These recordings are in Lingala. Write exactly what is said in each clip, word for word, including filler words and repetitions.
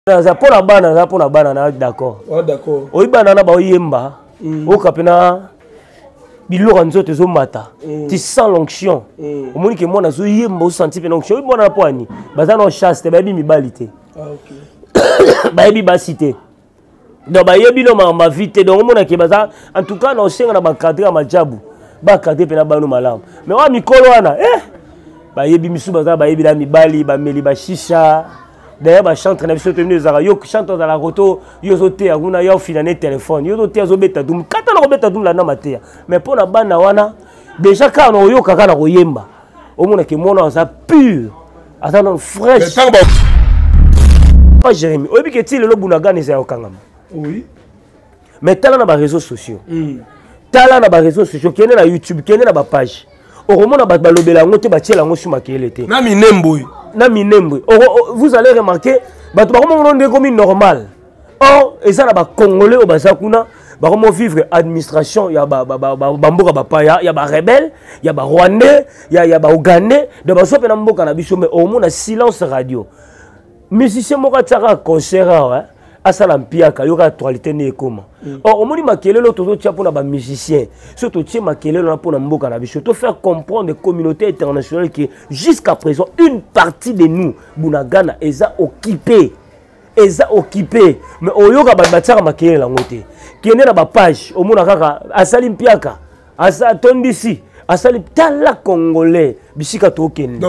Naza pona bana, naza pona bana na d'accord. Oh d'accord. Oyi bana na ba oyemba. O kapena biloko nzoto zo mata. Tu sens l'onction. O moni ke mona zo yemba o senti pe l'onction. Oyi mona po ani. Baza na chaste ba bi mibalite. Ah OK. Ba bi basité. Donc ba yebi no ma vite donc mona ke baza en tout cas na osenga na ba cadre ma jabu. Ba cadre pe na bano malamu. Mais wa mikolo wana eh ba yebi misu baza ba yebi la mibali ba meli ba shisha. D'ailleurs, bah chante na biso tenu zara yo chante dans la roto yo zote aguna yo finané téléphone yo zote azobeta dum kata na kobeta dum la na matea mais pour na bana wana déjà quand on yo kaka na koyemba au mona ke mona ça pur attends fraîche pas Jérémy obi ke ti le bunaga ne za okangama oui mais tala na ba réseaux sociaux tala na ba réseaux sociaux kene na YouTube kene na ba page au mona ba balobela ngote ba tiela ngo suma kelete na minemboy na minembre vous allez remarquer bato bakomo ndeko mi normal or eza na ba congolais au bazakuna bakomo vivre administration ya ba bamboka bapaya ya ba rebelle ya ba rwandais ya ya ba ougandais de ba sope na mboka na biso mais au moins silence radio musicien moko tsaka concert hein asala mpiaka yoka actualité ne ekoma or omoni makelelo tozo tia pona ba musicien surtout tia makelelo na pona mboka na biso to faire comprendre les communautés internationales que jusqu'à présent une partie de nous bunagana eza occupé eza occupé mais oyoka ba bataka makelelo ngote kene na ba page omona kaka asali mpiaka asa tondisi asali tala congolais bisika to kende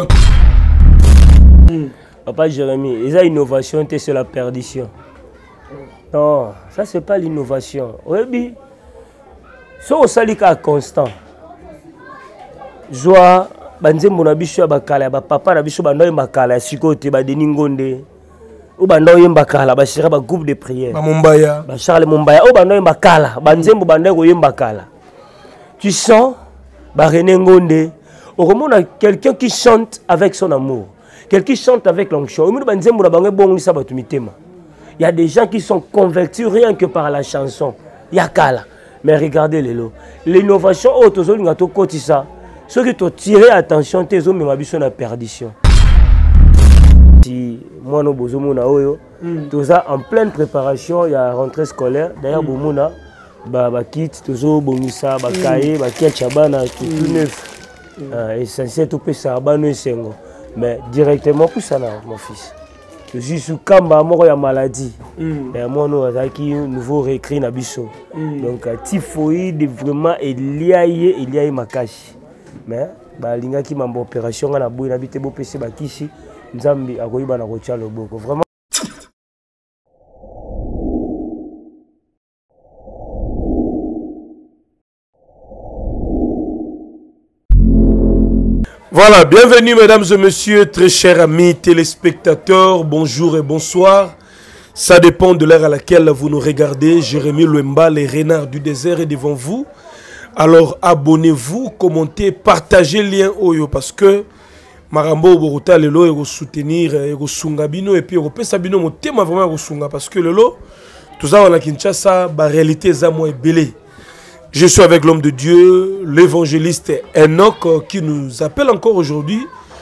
papa Jérémy eza innovation te c'est la perdition. Non, ça c'est pas l'innovation. Oui, so osalika constant. Joie, banzembo na biso ya bakala, ba papa na biso bando yembakala sikote ba Deningonde. O bando yembakala ba shira ba groupe de prière. Ba Mombaya. Ba Charles Mombaya o bando yembakala, banzembo bando ko yembakala. Tu sens ba René Ngonde, au remonte quelqu'un qui chante avec son amour, quelqu'un qui chante avec l'onction. O mo banzembo na bango bongo sa batumitema. Il y a des gens qui sont convertis rien que par la chanson. Yakala. Mais regardez les lots. L'innovation, oh, tu as dit ça. Ceux qui t'ont tiré attention, tu as mis la perdition. Si moi, nous sommes en pleine préparation, il y a la rentrée scolaire. D'ailleurs, nous avons kit, nous avons bonisa, bakaye, bakia chabana, tout neuf. Essentiel, tout peut ça, mais directement pour ça, mon fils. Je suis sous Kamba, mort ya maladie. Et moi, nous avons un nouveau réécrit na biso. Donc, typhoïde, vraiment, il y a il y a makashi. Mais, bah, l'inga qui m'a une opération, on a beau habiter beau P C bakishi, Nzambi a koyi bana kocha loboko. Vraiment. Voilà, bienvenue mesdames et messieurs, très chers amis téléspectateurs, bonjour et bonsoir. Ça dépend de l'heure à laquelle vous nous regardez. Jérémy Louemba, les renards du désert est devant vous. Alors abonnez-vous, commentez, partagez le lien Oyo parce que Marambo Boruta Lelo et soutenir et Sungabino et puis Europé Sabino mon thème vraiment Sunga parce que Lelo, tout ça on a Kinshasa, la réalité Zamo est belé. Je suis avec l'homme de Dieu, l'évangéliste Enoch, qui nous appelle encore aujourd'hui.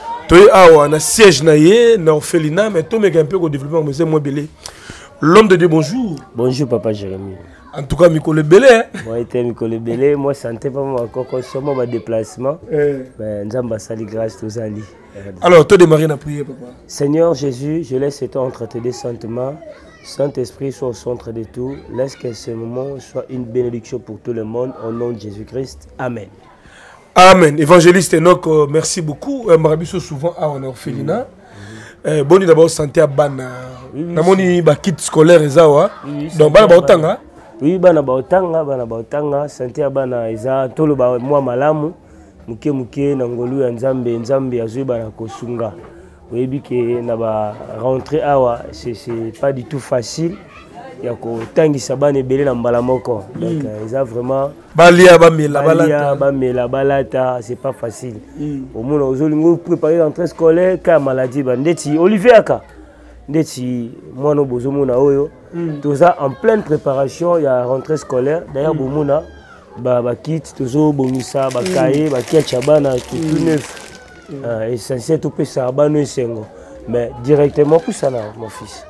On a siège naïe, na orphelinat, mais tout un peu au développement, mais c'est moins belé. L'homme de Dieu, bonjour. Bonjour, papa Jérémy. En tout cas, Mikole Belé. Moi, j'étais Mikole Belé. Moi, santé pas moi encore sur mon déplacement. Mais nous sali grâce tous ali. Alors, tu démarrer la prière, papa. Seigneur Jésus, je laisse ton entretenir saintement. Saint-Esprit soit au centre de tout. Laisse que ce moment soit une bénédiction pour tout le monde. Au nom de Jésus-Christ. Amen. Amen. Évangéliste Enoch, merci beaucoup. Marabiso souvent à un orphelinat. Bon, d'abord, santé à Bana. Namoni ba kit scolaire ezawa. Donc bana baotanga. Oui, bana baotanga, bana baotanga, santé à Bana eza tolo ba moi malamu. Muke muke na ngolu ya Nzambe, Nzambe azui bana kosunga. Oui, que na ba rentrer awa, c'est c'est pas du tout facile. Il y a ko tangi sabane belé na mbala moko. Donc eza vraiment balia ba mela balata, ba mela balata, c'est pas facile. Au moins ozolingo préparer l'entrée scolaire ka maladie bandeti Olivier aka. Ndeti mwana bozomona oyo. Tout ça en pleine préparation, il y a la rentrée scolaire. D'ailleurs bomona ba ba kit tozo bonisa ba kaye ba kia chabana tout neuf. Essentiel tout peut ça, mais directement pour ça, mon fils.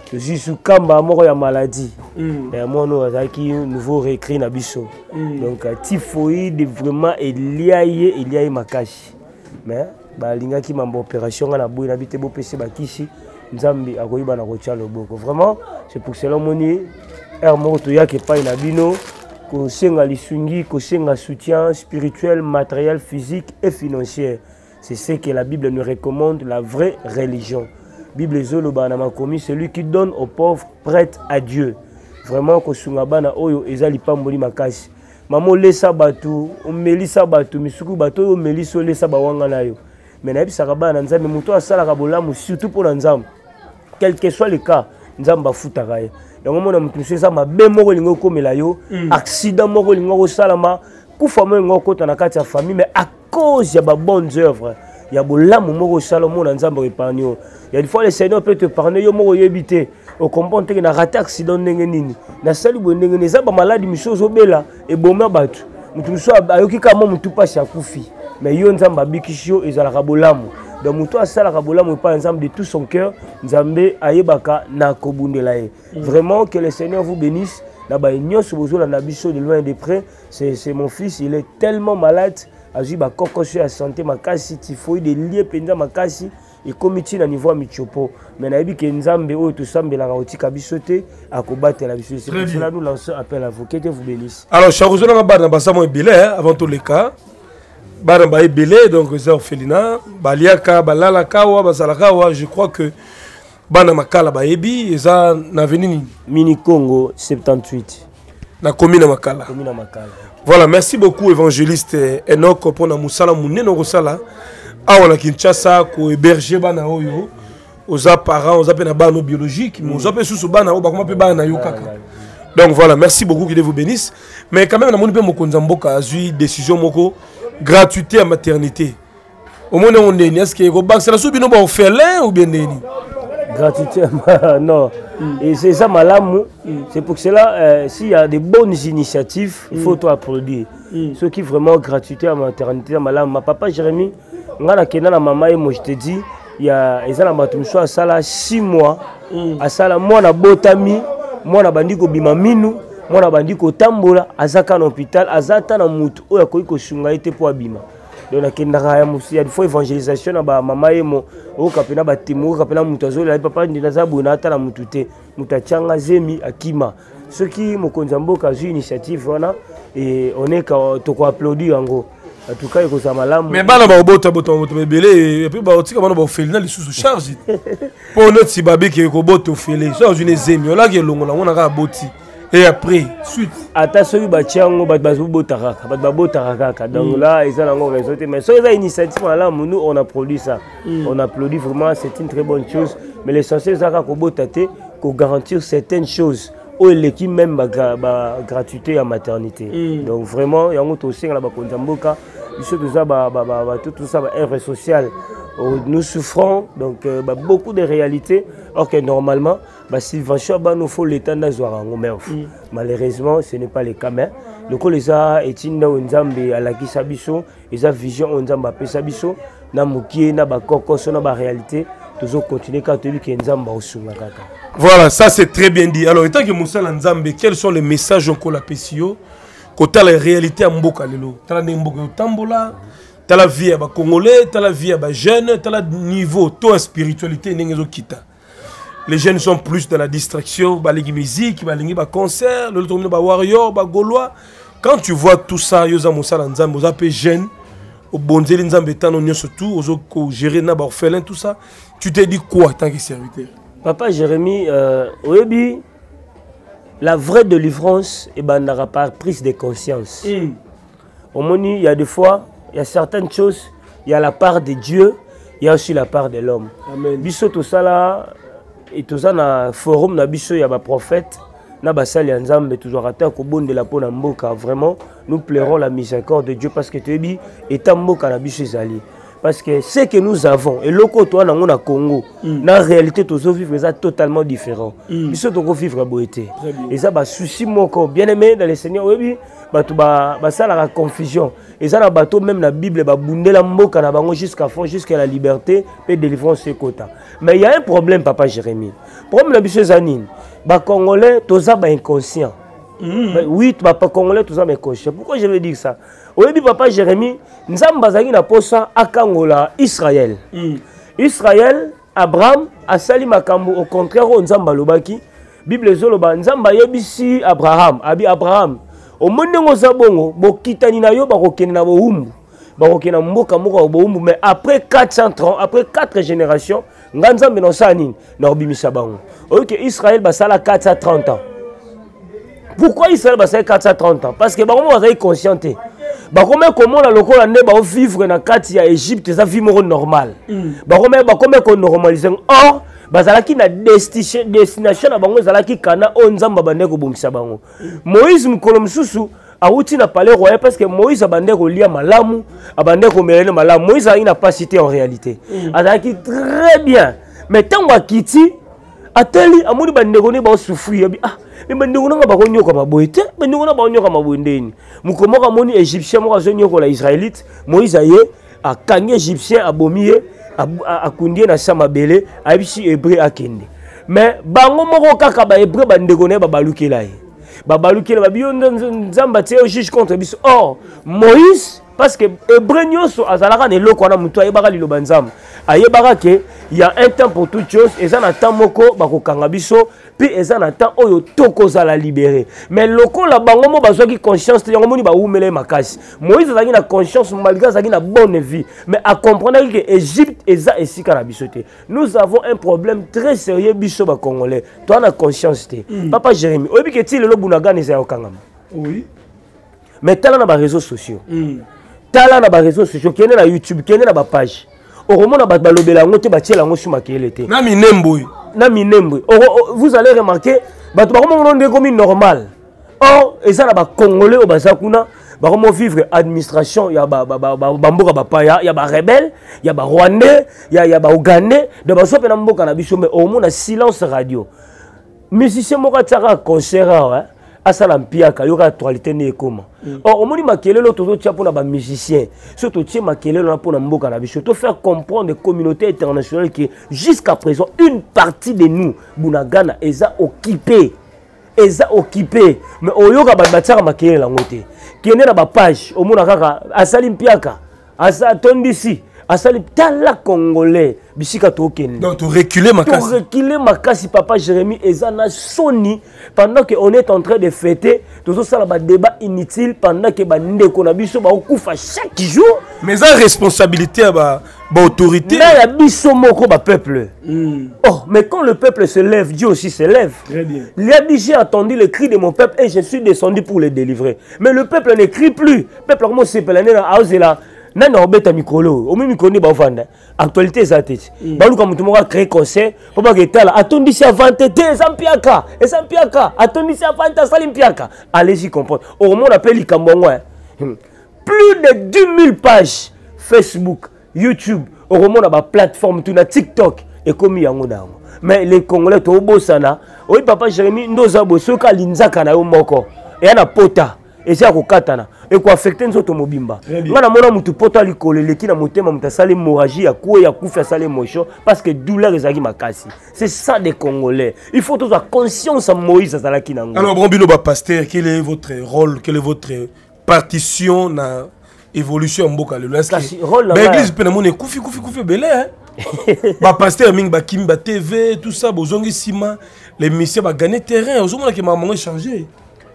je suis sous kamba moko ya maladie et moi nous azaki nouveau réécrit na biso donc typhoïde vraiment eliaye eliaye makashi mais balinga ki mambo opération na boy na bité bo pese bakisi nzambi akoyiba na kotia loboko vraiment c'est pour cela moni er moko to yake pa na bino ko senga lisungi ko senga soutien spirituel matériel physique et financier. C'est ce que la Bible nous recommande, la vraie religion. Bible zoloba na makomi, celui qui donne aux pauvres prête à Dieu. Vraiment ko sunga bana oyo ezali pamboli makasi. Mamo lesa batu, o melisa batu, misuku batu o meliso lesa bawanga na yo. Mais na bisaka bana nzambe muto asala ka bolamu surtout pour nzambe. Quel que soit le cas, nzamba futaka ye. Donc mona mutu sesa mabe moko lingo komela yo, accident moko lingo ko salama, kufa mo lingo kota na kati ya famille mais à cause ya ba bonnes œuvres. Il y a bolamu moko salomo na nzamba épargne. Il y a des fois le Seigneur peut te parler yo moko yebité. Au comprendre que na raté accident ndenge nini. Na sali bo ndenge neza ba maladie misozo bela e boma batu. Mutu so ayoki ka mo mutu pa shakufi. Mais yo nzamba bikishio ezala bolamu. Donc mutu asala ka bolamu pa ensemble de tout son cœur, nzambe ayebaka na kobundela ye. Vraiment que le Seigneur vous bénisse. Na ba nyonso bozo na biso de loin et de près, c'est c'est mon fils, il est tellement malade. Azu ba kokosio ya santé makasi typhoïde lié penza makasi et comité na niveau michopo mais na yebi ke nzambe o to sambela ka otika bisote akobatela biso c'est pour cela nous lançons appel à vous que Dieu vous bénisse. Alors charozona na bana basamo ebele avant tous les cas bana ba ebele donc les orphelinats baliaka balala kawa basalaka wa je crois que bana makala ba yebi eza na venini Mini Congo soixante-dix-huit na commune makala commune makala. Voilà, merci beaucoup évangéliste Enoch pour na musala munene rosala awana Kinshasa ko héberger bana oyo aux parents aux appels bana biologique mais aux appels sous bana o ba comment pe bana yo kaka. Donc voilà, merci beaucoup, que Dieu vous bénisse. Mais quand même na moni pe mokonza mboka azui décision moko gratuité à maternité. Au moins on est est-ce que ko bank c'est la soubino ba orphelin ou bien neni? Gratuité, non. Mm. Et c'est ça, malamu. Mm. C'est pour cela, euh, s'il y a des bonnes initiatives, il faut mm. tout applaudir. Mm. Ceux qui vraiment gratuité à maternité, malamu. Ma papa Jérémy, ngana kena na mama et moi je te dis, il y a ezala matumso à sala six mois, à sala moi na botami, moi na bandiko bimaminu, moi na bandiko tambola, azaka na hôpital, azata na mutu, oya koiko shunga ite po abima. Donc il y a des fois évangélisation na ba mama yemo o kapena ba timo kapena mutazo la papa ndina za bona ata na mutute mutachanga zemi akima ceux qui mokonza mboka zu initiative wana et on est to ko applaudir ngo en tout cas iko za malamu mais bana ba obota bota bota belé et puis ba otika bana ba ofeli li sous charge pour notre si babi qui ko bota ofeli so une zemi on la ke longo na on a boti. Et après, suite. Attention, il y a un donc là, ils ont raison. Mais sur les initiatives, nous, on applaudit ça. Mm. On applaudit vraiment, c'est une très bonne chose. Mais l'essentiel, c'est qu'on garantir certaines choses. Ou l'équipe même la gratuité à maternité. Mm. Donc vraiment, il y a un autre aussi, tout ça, œuvre sociale. Nous souffrons donc euh, bah, beaucoup de réalités. Or que normalement, bah, subvention, bah, nous faut l'État d'avoir mm. Malheureusement, ce n'est pas le cas. Mais le coup les a étinda onzambe à la kisabiso, les a vision onzamba pesabiso, na mukie na ba kokos na ba réalité, toujours continuer catholique nzamba osunga kaka. Voilà, ça c'est très bien dit. Alors, étant que Moussa Nzambe, quels sont les messages qu'on la pesio, côté la réalité à Mboka lelo, tala Mboka tambola. T'as la vie à Congolais, t'as la vie à jeunes, t'as le niveau, toi spiritualité, les jeunes sont plus dans la distraction, bah les musique, bah les concerts, le tournoi bah warrior, bah gaulois. Quand tu vois tout ça, yosa Moussa Nzambe, aux peu jeunes, au bonzeli Nzambe tano nyo surtout, aux gérer na bah orphelin tout ça, tu te dis quoi tant que serviteur? Papa Jérémy, euh, oui, la vraie délivrance et ben n'aura pas prise de conscience. Mm. Au moins il y a des fois. Il y a certaines choses, il y a la part de Dieu, il y a aussi la part de l'homme. Biso tout ça là, et tout ça dans le forum, na biso il y a des prophètes, na basali Nzambe toujours atteint au bon de la peau Mboka. Vraiment, nous pleurons la miséricorde de Dieu parce que tu es bi et ta Mboka na biso zali. parce que ce que nous avons et le côté on a Congo mm. dans la réalité tous vivre ça totalement différent mm. ils sont donc vivre beauté et ça bah souci moko bien aimé dans le Seigneur oui bah tout bah bah ça la confusion et ça na bateau même la Bible bah bundela mboka na bango jusqu'à fond jusqu'à la liberté et délivrance ce quota mais il y a un problème papa Jérémie problème la biso zanine bah congolais tous ça bah inconscient mm. bah, oui papa congolais tous ça bah inconscient pourquoi je veux dire ça oui papa Jérémie nzamba zaki na posa akangola Israël mm. Israël Abraham asali makambo au contraire o nzamba lobaki Bible zoloba nzamba yebisi Abraham abi Abraham au monde ngoza bongo bokitani na yo bakokende na boumbu bakokende mboka moko boumbu mais après quatre cents ans après quatre générations nganzambe no sani na obimisa bango OK Israël basala quatre cent trente ans pourquoi Israël basala quatre cent trente ans parce que bango bazali conscienté bakome comment la lokola ne ba vivre na kati ya Égypte ça vie normal bakome bakome ko normaliser or bazalaki na destination destination na bango zalaki kana o nzamba bande ko bomisa bango Moïse mukolo mususu awuti na palais royal parce que Moïse abande ko lia malamu abande ko melene malamu Moïse a une capacité en réalité azalaki très bien mais tango akiti ateli amuli bande ko ne ba souffrir ah mais bandeko nga ba ko nyoka maboyete bandeko na ba nyoka mabondeni mukomoka moni égyptien mo ka nyoka la israélite Moïse aye a kangi égyptien abomiye a kundie na samabele abisi hébreu akende mais bango moko kaka ba hébreu bandeko ne ba balukela ye ba balukela ba biyo nzamba tie au juge contre biso or Moïse parce que hébreu nyoso azalaka ne loko na mutu ayebaka liloba nzamba ayebaka ke il y a un temps pour toute chose et ça na temps moko bakokanga biso puis et ça na temps oyo toko za la libérer mais loko la bango mo bazwaki conscience te yango moni ba umele makasi Moïse azaki na conscience malgré azaki na bonne vie mais à comprendre que Égypte eza esika na biso te nous avons un problème très sérieux biso ba congolais toi na conscience te mm. Papa Jérémie oyebi ke ti lelo bunagana eza okangama oui mais tala na ba réseaux sociaux mm. Tala na ba réseaux sociaux kende na YouTube kende na ba page oromona ba balobela ngo te ba tiela ngo suma kele te na minembo na minembo vous allez remarquer bato ba komo ndé comme normal or eza na ba congolais o bazakuna ba komo vivre administration ya ba ba ba mboka ba paya ya ba rebelle ya ba rwandais ya ya ba ougandais de ba sope na mboka na biso mais oromona silence radio musicien moko tsaka concert hein asala mpiaka yoka actualité ne ekoma or omoni makelelo tozo tia pona ba musicien surtout tia makelelo na pona mboka na biso to faire comprendre les communautés internationales que jusqu'à présent une partie de nous bunagana eza occupé eza occupé mais oyoka ba bataka makelelo la ngote kene na ba page omona kaka asali mpiaka asa tondisi asali tala congolais bisika tokende donc tu reculer makasi tu reculer makasi papa Jérémie ezana soni pendant que on est en train de fêter tout ça là débat inutile pendant que ba ndeko na biso ba okufa chaque jour mais ça responsabilité ba ba autorité na ya biso moko ba peuple mm. Oh mais quand le peuple se lève Dieu aussi se lève très bien il a dit j'ai entendu le cri de mon peuple et je suis descendu pour le délivrer mais le peuple ne crie plus peuple comment c'est pelané na auzela nana obeta mikolo omi mikoni ba vanda actualité za tete baluka mutu moko créer concert po ba ketala atondisi avante te zampiaka ezampiaka atondisi avante sali mpiaka allez-y comprendre au monde appelle likambongo plus de dix mille pages Facebook YouTube au monde ba plateforme tu na TikTok et komi yango nango mais les congolais to bosana oui papa Jérémie ndoza bosoka linzaka na yo moko et na pota et c'est à kokatana et quoi affecter nzoto mobimba ngana mona mutu poto likolo leki na motema mutasali hémorragie ya kuwe ya kufa sale mocho parce que douleur ezaki makasi c'est ça des congolais il faut tous avoir conscience à Moïse azalaki nango alors bon bino ba pasteur quel est votre rôle quelle est votre partition na évolution mboka lelo est-ce que ba église pe na mona kufi kufi kufi belé hein ba pasteur ming ba kimba T V tout ça bozongi sima les messieurs ba gagner terrain ozomona ke maman changer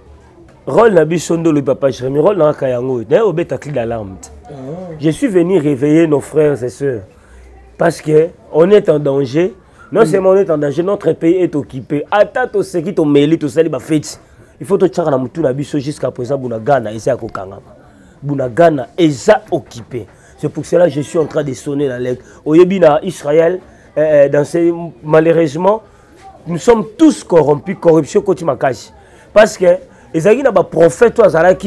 rôle na bisondo le papa Jérémie rôle na kayango d'ailleurs au beta cri d'alarme je suis venu réveiller nos frères et sœurs parce que on est en danger non seulement on est en danger notre pays est occupé attends ce qui to mêlé tout ça les ba fête il faut to tchaka na mutu na biso jusqu'à présent bunagana eza ko kangama bunagana eza occupé c'est pour cela que je suis en train de sonner la lettre oyebi na Israël euh, dans ces malheureusement nous sommes tous corrompus corruption koti makasi parce que ezaki na ba prophète azalaki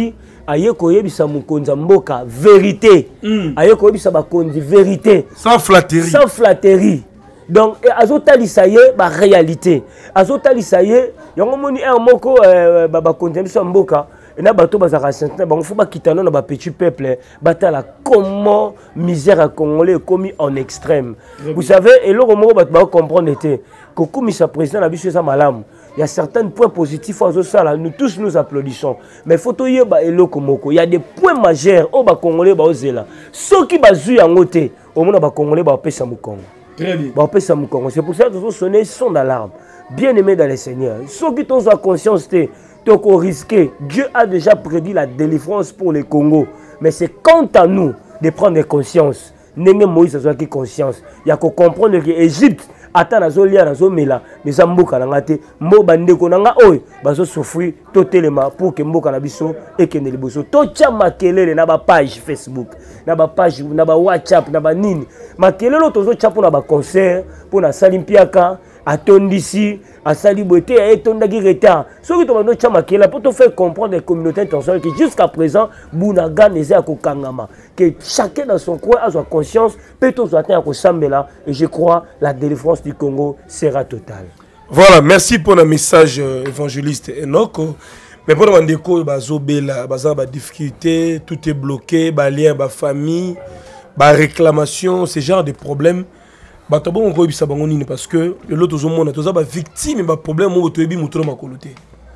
aye koyebisa mukonza mboka vérité mm. aye koyebisa bakonzi vérité sans flatterie sans flatterie donc azotalisa ye ba réalité azotalisa ye yango moni un moko euh, bakonzi biso mboka na bato bazaka sentina bango faut bakitana na ba petit peuple batala comment misère à congolais commis en extrême oui. Vous savez et le moko bato ba comprendre était kokumisa président na biso ça malamu. Il y a certains points positifs à ça, nous tous nous applaudissons. Mais il faut que il y a des points majeurs au Congolais ba ozela. Ceux qui bazu en côté, au monde ba Congolais ba pesa mukongo. Très bien. Ba pesa mukongo. C'est pour ça que nous sonner son d'alarme. Bien aimé dans le Seigneur. Ceux qui ont conscience de toko risqué. Dieu a déjà prédit la délivrance pour le Congo. Mais c'est quant à nous de prendre conscience. Nenge Moïse a qui conscience. Il y a qu'on comprendre que l'Égypte ata nazolia nazomela meza mboka nanga te mbo bandeko nanga oyo bazo souffrir totelema pour que mboka na biso ekende liboso tocha makelele na ba page Facebook na ba page na ba WhatsApp na ba nini makelele tozo chapo na ba concert pour na salimpiaka atondisi asali boité et tondaki retard soki to bando cha makelele pour te faire comprendre les communautés internationales que jusqu'à présent bunaga neza ko kangama que chacun dans son coin a sa conscience peut tous atteindre ko sambela et je crois la délivrance du Congo sera totale. Voilà, merci pour le message euh, évangéliste Enoch. Mais pour le déco, bazobela, baza ba difficulté, tout est bloqué, ba lien, ba famille, ba réclamation, ce genre de problèmes. Ba tabo on ko bisa bango nini parce que l'autre zo mona toza ba victime ba problème mo to ebi mutro makolote.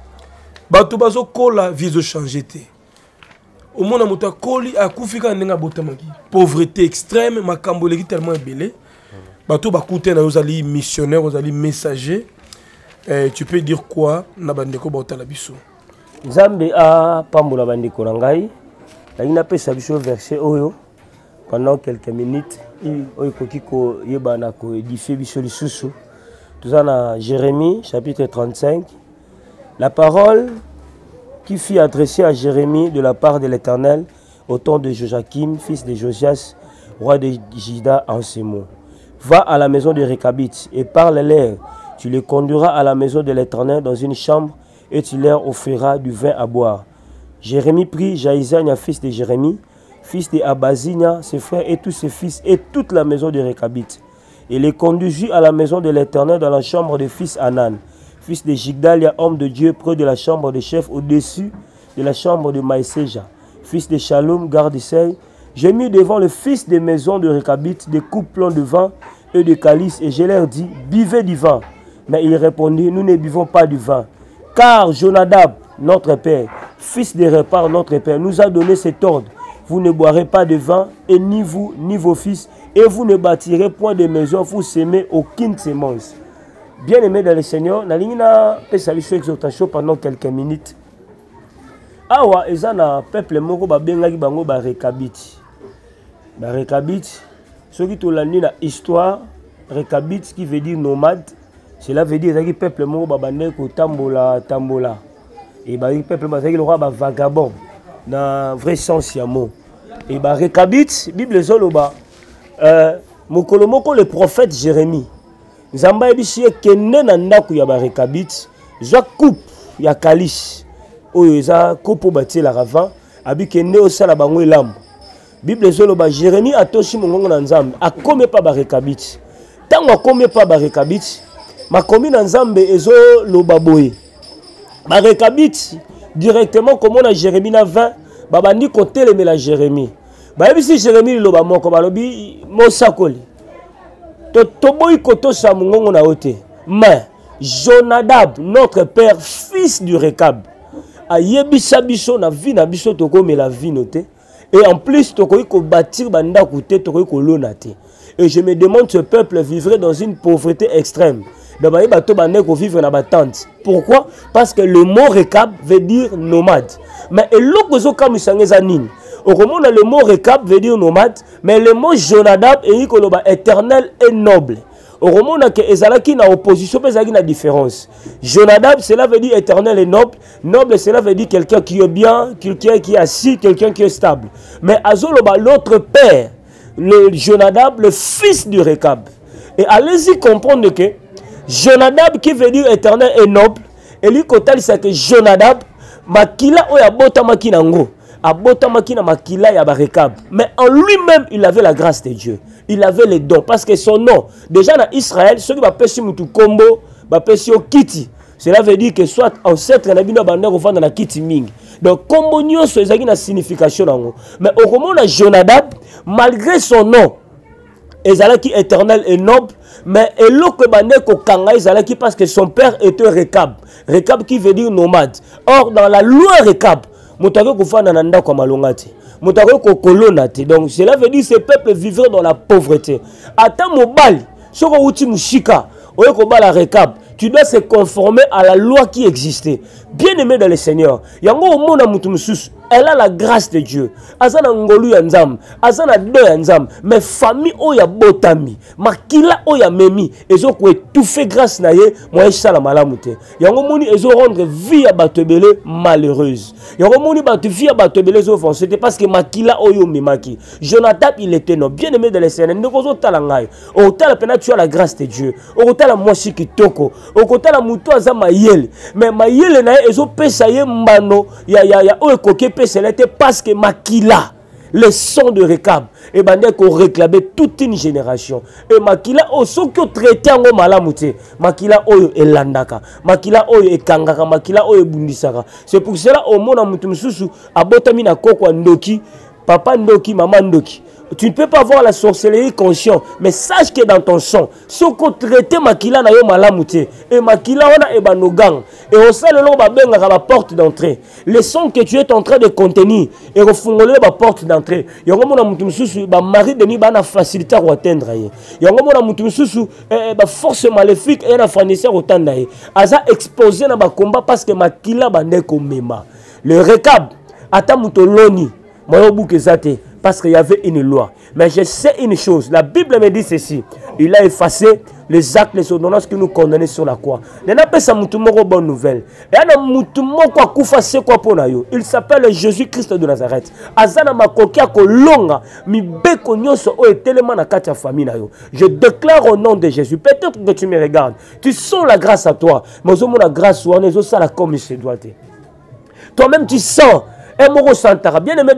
Ba to bazo kola viso changer té. Au monde muta koli akufika ndenga botamaki. Pauvreté extrême, makambo leki tellement ebelé. Bato bakouté na ozali missionnaire, ozali messager. Eh, tu peux dire quoi na bandeko ba otala biso? Nzambe a pambola bandeko na ngai. Na ina pesa biso verset oyo pendant quelques minutes. Oyo koki ko yeba na ko édifier biso lisusu. Tout na Jérémie chapitre trente-cinq. La parole qui fut adressée à Jérémie de la part de l'Éternel au temps de Joachim, fils de Josias, roi de Juda, en ces mots. Va à la maison de Récabite et parle-leur. Tu les conduiras à la maison de l'Éternel dans une chambre et tu leur offriras du vin à boire. Jérémie prit Jaïzania, fils de Jérémie, fils de Abazinia, ses frères et tous ses fils et toute la maison de Récabite. Et les conduisit à la maison de l'Éternel dans la chambre de fils Anan, fils de Jigdalia, homme de Dieu, près de la chambre de chef au-dessus de la chambre de Maïséja, fils de Shalom, garde-seil. J'ai mis devant le fils des maisons de Récabite des coupes pleines de vin et de calices, et je leur dis, buvez du vin. Mais ils répondirent, nous ne buvons pas du vin. Car Jonadab, notre père, fils de Répar, notre père, nous a donné cet ordre. Vous ne boirez pas de vin, et ni vous, ni vos fils, et vous ne bâtirez point de maison, vous semez aucune semence. Bien-aimés dans le Seigneur, nous avons fait exhortation pendant quelques minutes. Awa, ezana peuple moko ba bengaki bango ba Récabite. Ba Récabite, ce qui to landi na histoire, Récabite qui veut dire nomade, cela veut dire que peuple moko ba bande ko tambola tambola. Et ba peuple ba le roi ba vagabond na vrai sens ya mot. Et ba Récabite, Bible zoloba euh mokolo moko le prophète Jérémie. Nzamba ebishi kenne na ndaku ya ba Récabite, za coupe ya calice. Oyo eza kopo batie la ravin abike ne osala bango elambo. Bible zoloba Jérémie atoshi mongongo na Nzambe akome pa ba Récabite. Tango akome pa ba Récabite, makomi na Nzambe ezo loba boye. Ba Récabite directement comme na Jérémie na vingt, babandi koteleme la Jérémie. Ba ebisi Jérémie loba moko balobi mosakoli. To toboyi koto sa mongongo na ote. Mais Jonadab, notre père, fils du Récab, ayebisa biso na vie na biso toko me la vie noté et en plus toko ko bâtir banda koute toko ko lonate. Et je me demande ce peuple vivrait dans une pauvreté extrême. D'abord bato bande ko vivre na batante. Pourquoi? Parce que le mot Récab veut dire nomade. Mais eloko zo kamusangeza nini? Au moment le mot Récab veut dire nomade, mais le mot Jonadab et ikoloba éternel et noble. Au moment que ezalaki na opposition, mais ezalaki na différence. Jonadab, cela veut dire éternel et noble. Noble, cela veut dire quelqu'un qui est bien, quelqu'un qui est assis, quelqu'un qui est stable. Mais Azoloba, l'autre père, le Jonadab, le fils du Récab. Et allez-y comprendre que Jonadab, qui veut dire éternel et noble, et lui, quand il s'est que Jonadab, makila oya bota makinango. abotamaki na makila ya barekab. Mais en lui-même, il avait la grâce de Dieu. Il avait les dons. Parce que son nom, déjà dans Israël, ceux qui va pêcher mutu kombo, va pêcher au kiti. Cela veut dire que soit ancêtre na bino banda ko fanda na kiti mingi. Donc kombo nyonso ezaki na signification nango. Mais au moment na Jonadab, malgré son nom, ezalaki éternel et noble, mais eloko bande ko kanga ezalaki parce que son père était Rekab. Rekab qui veut dire nomade. Or dans la loi Rekab, mutako ko fanda na ndako malongati. Mutako ko kolonati. Donc cela veut dire que ce peuple vivrait dans la pauvreté. Ata mobali, soko uti mushika, oyo ko bala Rekab. Tu dois se conformer à la loi qui existait. Bien-aimé dans le Seigneur, yango omona mutu mususu, elle a la grâce de Dieu. Azana ngolu ya nzam, azana do ya nzam, mais famille oya botami, makila oya memi, ezo ko étouffer grâce na ye, moye sala malamu te. Yango moni ezo rendre vie à batebele malheureuse. Yango moni batu vie à batebele zo fon, c'était parce que makila oyo memaki. Jonathan il était non, bien-aimé dans le Seigneur, ndeko zo tala ngai. O tala pena tu as la grâce de Dieu. O tala mwasi kitoko. Au côté la muto aza mayele, mais mayele na ezo pesa ye mbano ya ya ya o ekoke pesa l'était parce que makila le son de Rekab et bande ko réclamait toute une génération et makila o soko traité ngo malamu te makila oyo elandaka makila oyo ekangaka makila oyo bundisaka. C'est pour cela au mona mutu mususu abotami na koko ndoki papa ndoki maman ndoki. Tu ne peux pas voir la sorcellerie conscient, mais sache que dans ton sang, ce qu'on traite makila na yo malamute et makila wana e banogang et au sein le ba benga la porte d'entrée. Les sons que tu es en train de contenir et refungole la porte d'entrée. Yango mona mutu mususu ba mari de ni ba na facilité à atteindre ye. Yango mona mutu mususu ba force maléfique et na fournisseur otanda ye. Aza exposé na ba combat parce que makila bande ko mema. Le Rekab ata mutoloni moyo bukezate. Parce qu'il y avait une loi. Mais je sais une chose. La Bible me dit ceci. Il a effacé les actes, les ordonnances que nous condamnons sur la croix. Il bonne nouvelle. Il s'appelle Jésus-Christ de Nazareth. Je déclare au nom de Jésus. Peut-être que tu me regardes. Tu sens la grâce à toi. Mais la grâce, comme il se doit. Toi-même, tu sens. Bien aimé,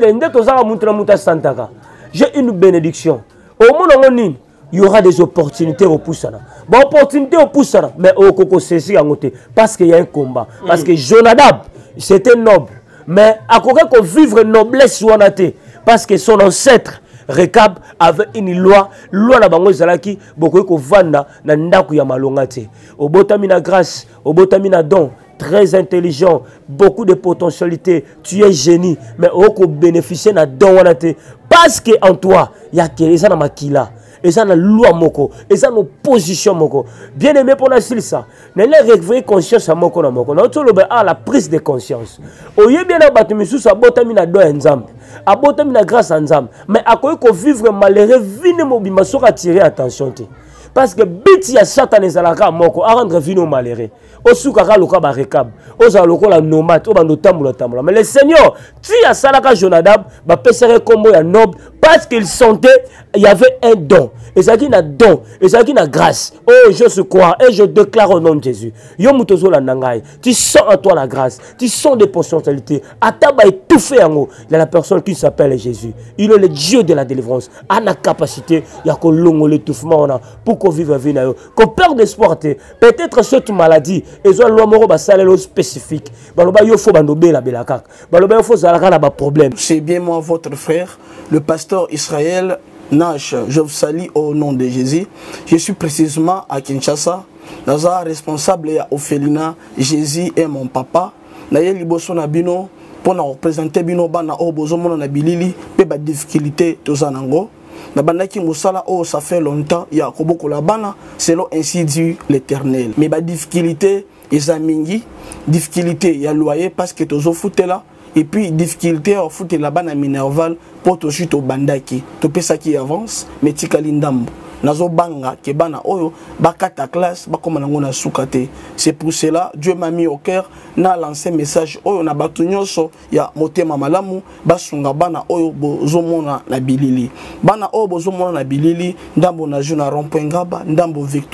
j'ai une bénédiction. Au monde, il y aura des opportunités au Poussana. Bon, opportunité au Poussana, mais au Coco Cécile à côté. Parce qu'il y a un combat. Parce que Jonadab, c'était noble. Mais à côté qu'on vivre noblesse Wanate. Parce que son ancêtre, Rekab, avait une loi. Loi la bango zalaki, beaucoup ko vanda, na ndaku ya malongate. Au botamina grâce, au botamina don. Très intelligent, beaucoup de potentialité, tu es génie, mais au bénéficier na don wanate parce que en toi, il y a que ça na makila, et ça na loi moko, et ça na position moko. Bien aimé pour la ça. Ne les réveiller conscience à moko na moko. Na tout le à la prise de conscience. Oye bien na batimisu sa botami na do nzambe. A botami na grâce nzambe, mais à quoi ko vivre malheureux vine mobima soka attirer attention te. Parce que biti ya Satan ezalaka moko a rendre vino malheureux. Osukaka loka ba Rekab, oza lokola nomade, o bando tambola tambola. Mais le Seigneur, tu as salaka Jonadab, ba pesere kombo ya noble parce qu'il sentait il y avait un don. Et ça qui n'a don, et ça qui n'a grâce. Oh, je se crois et je déclare au nom de Jésus. Yo mutozo la nangai, tu sens en toi la grâce, tu sens des potentialités. Ataba étouffé en haut. Il y a la personne qui s'appelle Jésus. Il est le Dieu de la délivrance. A la capacité, il y a que l'ongo l'étouffement pour qu'on vive vie na yo. Qu'on perd d'espoir. Peut-être cette maladie, ils ont l'homme basalelo spécifique. Baloba yo fo bandobe la belakak. Baloba yo fo zalaka na ba problème. C'est bien moi votre frère, le pasteur Israël Nash. Je vous salue au nom de Jésus. Je suis précisément à Kinshasa. Naza responsable à Ophelina. Jésus est mon papa. Naye liboso na bino pour na représenter bino bana o bozomo na bilili pe ba difficulté tozanango. Na bandaki musala oh ça fait longtemps il y a koboko la bana selon ainsi dit l'Éternel. Mais ba difficulté ezamingi, difficulté ya loyer parce que tozo foutela et puis difficulté au foot la bana minerval pour to chute au bandaki. To pesa qui avance mais tikali ndambo. Nazo banga ke bana oyo bakata classe bakoma nango na sukate. C'est pour cela Dieu m'a mis au cœur na lancé message oyo na batu nyonso ya motema malamu basunga bana oyo bozomona na bilili. Bana oyo bozomona na bilili ndambo na juna rond-point Ngaba, ndambo Victoire,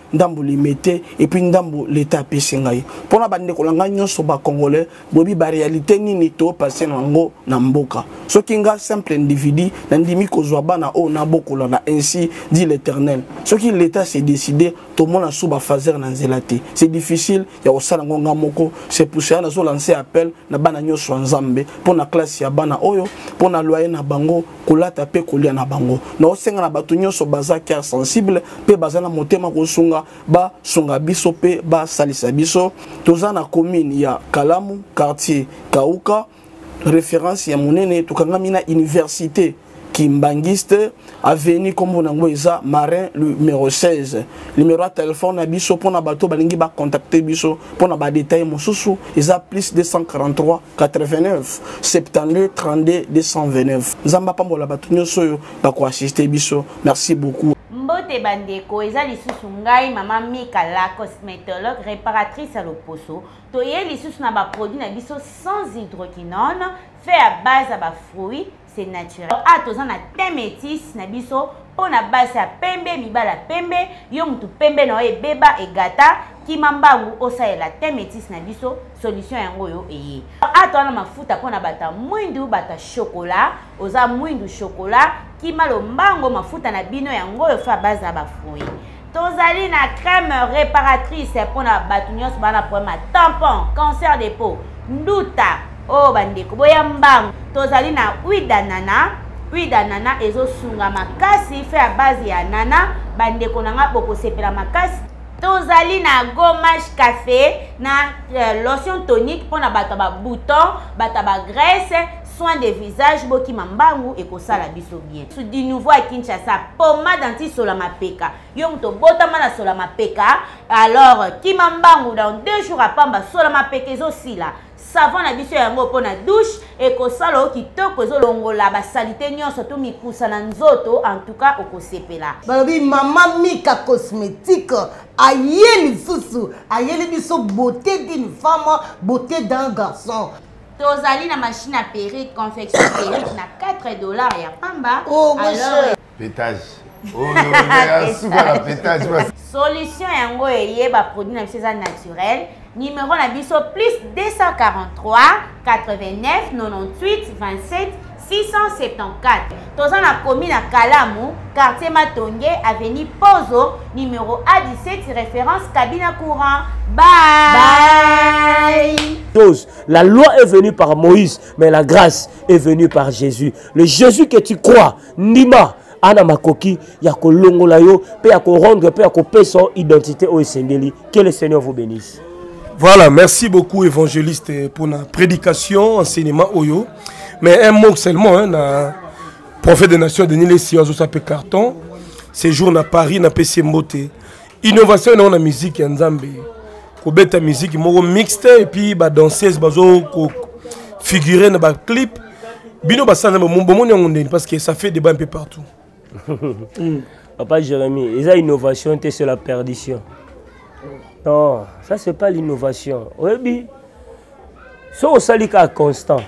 ndambo limité et puis ndambo l'état pesingai pona bande ko langa nyonso ba congolais bobi ba réalité nini to passer nango na mboka soki nga simple individu na ndimi ko zwa bana o na bokola na ainsi dit l'Éternel soki l'état s'est décidé to mona suba fazer na nzelati c'est difficile ya osala ngonga moko c'est pour ça na zo lancer appel na bana nyonso nzambe pona classe ya bana oyo pona loyer na bango kolata pe kolia na bango na osenga na batu nyonso baza cœur sensible pe baza na motema ko sunga ba sunga biso pe ba salisa biso toza na commune ya Kalamu quartier Kauka référence ya monene tukangami na université Kimbangiste avenue comme nango eza Marin numéro seize numéro de téléphone na biso pona bato balingi ba contacter biso pona ba détail mosusu eza plus deux cent quarante-trois quatre-vingt-neuf soixante-douze trente-deux deux cent vingt-neuf nzamba pambola bato nyonso yo ba ko assister biso merci beaucoup. Mbote bandeko eza lisusu ngai mama Mika la cosmétologue réparatrice à l'Oposo toye lisusu na ba produit na biso sans hydroquinone fait à base à ba fruits c'est naturel. Ah toza na thé métis na biso pona base ya pembe mibala pembe yo mutu pembe na e beba e gata kimambangu osaela thé métis na biso solution yango yo eye. Ah toza na mafuta pona bata mwindu bata chocolat oza mwindu chocolat kimalo mbango mafuta na bino yango yo fa base ya ba fruits. Tozali na crème réparatrice pona batu nyonso bana problème tampon cancer des peaux nduta oh bandeko boya mbango tozali na huile d'anana huile d'anana ezo sunga makasi fait à base ya nana bandeko nanga boko sepela makasi tozali na gommage café na euh, lotion tonique pona bata ba bouton bata ba graisse soin de visage boki mambangu et kosala biso bien su di nouveau à Kinshasa pommade anti solama peka yo mto botama na solama peka alors kimambangu dans deux jours à pamba solama peka ezo sila savon na biso yango pona douche et kosala o kitoko ezo longola ba salité nyonso to mikusa na nzoto en tout cas okosepela balobi mama Mika cosmétique ayeli susu ayeli biso beauté d'une femme beauté d'un garçon. Tozali na machine à perruque confection perruque na quatre dollars ya pamba. Oh alors pétage. Oh non, souvent la pétage. Solution yango eye ba produit na biso naturel. Numéro na biso plus deux cent quarante-trois quatre-vingt-neuf quatre-vingt-dix-huit vingt-sept six cent soixante-quatorze. Toza na commune à Kalamu, quartier Matonge, avenue Pozo, numéro A dix-sept, référence cabine courant. Bye. Bye. La loi est venue par Moïse, mais la grâce est venue par Jésus. Le Jésus que tu crois, Nima, Ana Makoki, Yako Longolayo, peut Yako rendre, peut Yako payer son identité au Sendeli. Que le Seigneur vous bénisse. Voilà, merci beaucoup évangéliste pour la prédication, enseignement Oyo. Mais un mot seulement, hein, na prophète des nations de Nile Siozo s'appelle carton. Séjour na Paris, na P C Mbote. Innovation dans la musique en Zambie. Ko beta musique moko mixte et puis ba danseuse bazo ko figurer dans ba clip. Bino ba sana mo bomoni ngondeni parce que ça fait débat un peu partout. Papa Jérémie, il y a innovation c'est la perdition. Non, ça c'est pas l'innovation. Oui, so osalika constant.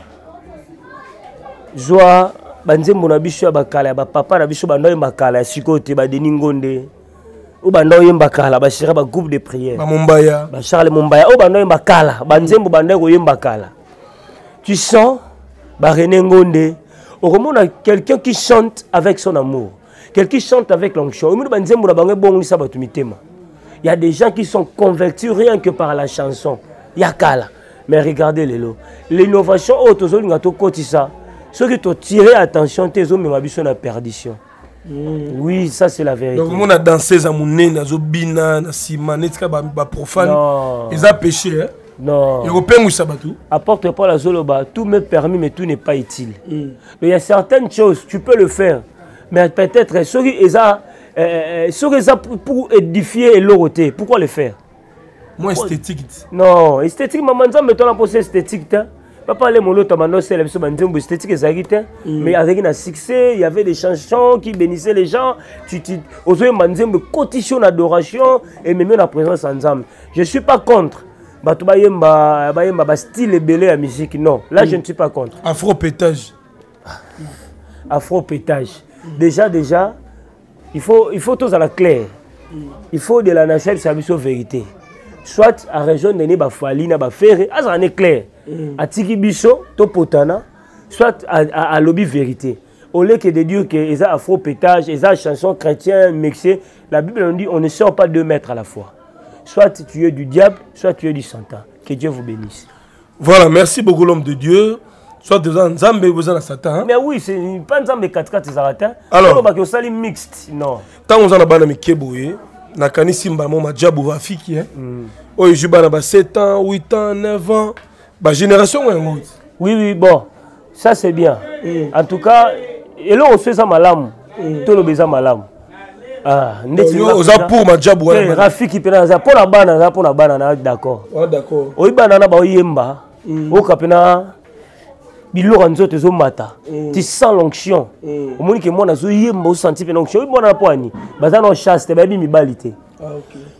Joie banzembo na biso ya bakala ba papa na biso bandoye bakala sikote ba deningonde ou bandoye bakala ba shira ba groupe de prière ba Mombaya ba Charles Mombaya ou bandoye bakala banzembo bandoye ko yembakala. Tu sens ba René Ngonde on quelqu'un qui chante avec son amour, quelqu'un qui chante avec l'onction. Banzembo na bango bon lisa batu mitema. Il y a des gens qui sont convertis rien que par la chanson. Yakala. Mais regardez les lots. L'innovation autozoli ngato kotisa. Ceux qui t'ont tiré attention, tes hommes m'ont la perdition. Mm. Oui, ça c'est la vérité. Donc, on a dansé à Mouné, à Zobina, à Simane, à profane. Ils ont péché. Hein? Non. Européens ou Sabatou. Apporte pas la zoloba. Tout m'est permis, mais tout n'est pas utile. Mm. Il y a certaines choses, tu peux le faire. Mais peut-être, ceux qui ont pour édifier l'oroté, pourquoi le faire? Moi, esthétique. Non, esthétique, maman, mettons la pose esthétique. Papa, les molos, c'est esthétique, mais avec un succès, il y avait des chansons qui bénissaient les gens. Tu osais manzembe cotition d'adoration et même la présence ensemble. Je ne suis pas contre. Bah, style et belé à musique, non. Là, je ne suis pas contre. Afro-pétage. Afro-pétage. Déjà, déjà, il faut, il faut tous à la claire. il faut de la nation ça biso vérité soit à région de ba fali na ba faire ça en est clair atiki biso to potana soit à, à, à lobby vérité au lieu que de dire que les afro pétage les chansons chrétiens mixées la Bible nous dit on ne sort pas deux mètres à la fois soit tu es du diable soit tu es du Satan que Dieu vous bénisse. Voilà, merci beaucoup l'homme de Dieu. Soit de Nzambe ou de Satan. Hein? Mais oui, c'est pas Nzambe quatre quatre Satan. Alors, on va mixte. Non. Tant on a bana mikeboye, na kanisi mbamo majabu va fiki hein. Oh, je bana ba sept ans, huit ans, neuf ans, ba génération ouais. Oui oui, bon. Ça c'est bien. Mm. En tout cas, et là on fait ça malam. Tout le besoin malam. Ah, ndeti oza pour majabu ouais. Rafiki pena za pour la bana, za pour la bana d'accord. Ah d'accord. Oyi bana na ba oyemba. O kapena biloko nzoto zo mata tu sens l'onction au moins que moi na zo yemba o senti pe l'onction bon na poani baza no chaste ba bi mibali te ah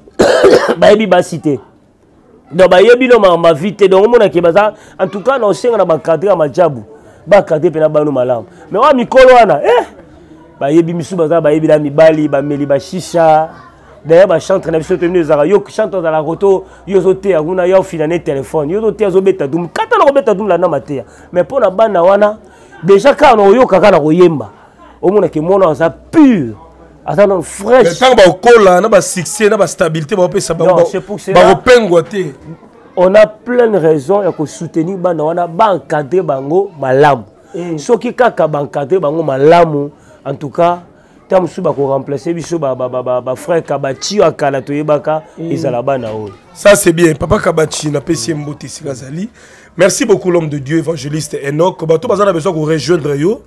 OK ba bi ba cité donc ba yebi no ma vite donc mona ke baza en tout cas na senga na ba cadre ma jabu ba cadre pe na ba no malamu mais wa mikolo wana eh ba yebi misu baza ba yebi la mibali ba meli ba shisha d'ailleurs ba chantre na biso tenu zara yo chante dans la roto yo zote akuna yo finané téléphone yo zote azobeta dum kata na kobeta dum la na matea mais pour na bana wana déjà quand on yo kaka na koyemba au mona ke mona ça pur attends fraîche le temps ba okola na ba succès na ba stabilité ba pesa ba ba opengwa te on a plein de raisons ya ko soutenir bana wana ba encadrer bango malamu soki kaka ba encadrer bango malamu en tout cas tam suba ko remplacer biso ba ba ba ba frère Kabachi akala to yebaka ezala bana o. Ça c'est bien papa Kabachi na pesi mbote sikazali. Merci beaucoup l'homme de Dieu évangéliste Enoch. Ba to bazana besoin ko rejoindre yo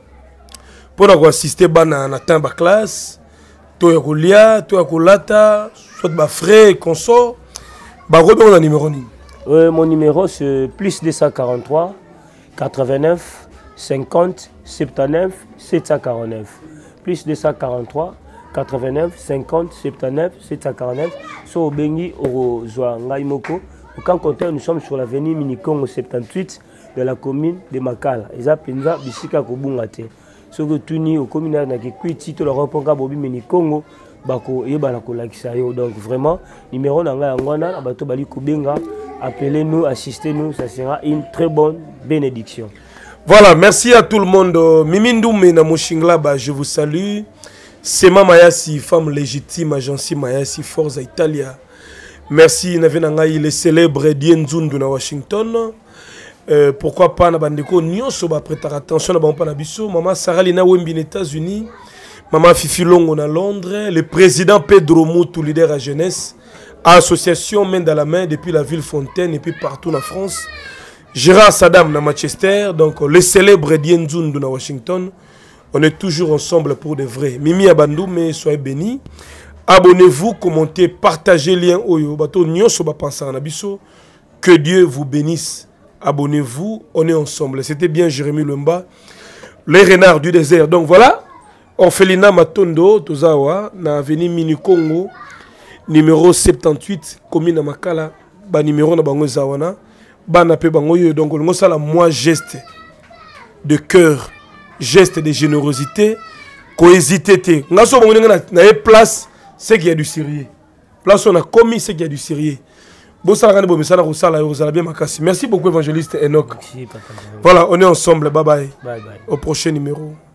pour na ko assister bana na temps ba classe to ya kolia to ya kolata soit ba frère consort ba robon na numéro ni. Euh, mon numéro c'est plus deux cent quarante-trois quatre-vingt-neuf cinquante soixante-dix-neuf sept cent quarante-neuf. Plus deux cent quarante-trois quatre-vingt-neuf cinquante soixante-dix-neuf sept cent quarante-neuf. So Bengi au Ngai Moko. Quand compteur, nous sommes sur l'avenue Minikongo soixante-dix-huit de la commune de Makala. Ils appellent ça Bisika Kobungate. So que tuni au communal na kikwiti to le reponga bobi Minikongo bako yeba ko lakisa yo. Donc vraiment numéro na ngai ngwana na bato bali kubenga, appelez-nous, assistez-nous, ça sera une très bonne bénédiction. Voilà, merci à tout le monde. Mimindou Mena Moshinglaba, je vous salue. Sema Mayasi, femme légitime, agence Mayasi, Forza Italia. Merci, Navenangaï, le célèbre Dienzundu na Washington. Euh, pourquoi pas, Nabandeko, Nyonso, ba prêter attention, Nabampa Nabiso, Maman Sarah Lina Wembi, États-Unis, Maman Fifi Longo à Londres, le président Pedro Moutou, leader à jeunesse, association main dans la main depuis la ville Fontaine et puis partout en France. Gérard Saddam à Manchester, donc le célèbre Dienzundu à Washington. On est toujours ensemble pour de vrai. Mimi Abandou, mais soyez bénis. Abonnez-vous, commentez, partagez le lien. Oyo, bato nyonso ba penser en abisso. Que Dieu vous bénisse. Abonnez-vous, on est ensemble. C'était bien Jérémy Lumba, les renards du désert. Donc voilà, Orphelina Matondo, Tozawa, na avenue Mini Congo, numéro soixante-dix-huit, commune Makala, ba numéro na bango Zawana. Donc on a moi geste de cœur, geste de générosité, cohésité. On a place, c'est qu'il y a du sérieux. Place on a commis, c'est qu'il y a du sérieux. Merci beaucoup évangéliste Enoch. Voilà, on est ensemble. Bye bye. Bye bye. Au prochain numéro.